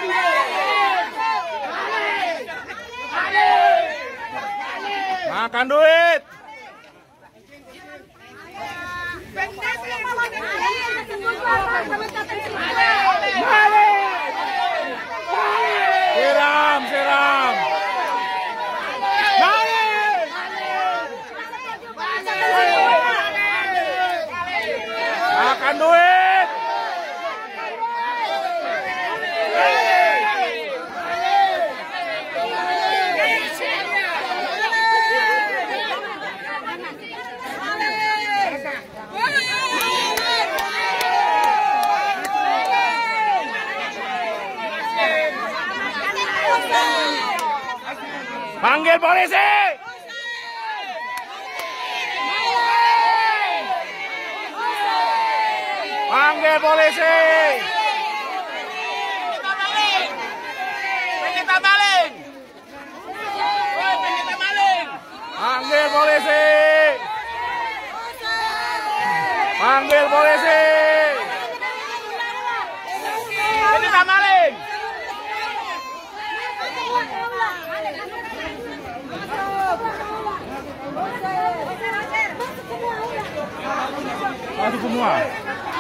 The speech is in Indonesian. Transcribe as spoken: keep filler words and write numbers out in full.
Makan duit. Siram, siram. Makan duit. Panggil polisi! Panggil polisi! Pencinta maling! Woi, pencinta maling! Panggil polisi! Panggil polisi! Pencinta maling! Masuk semua.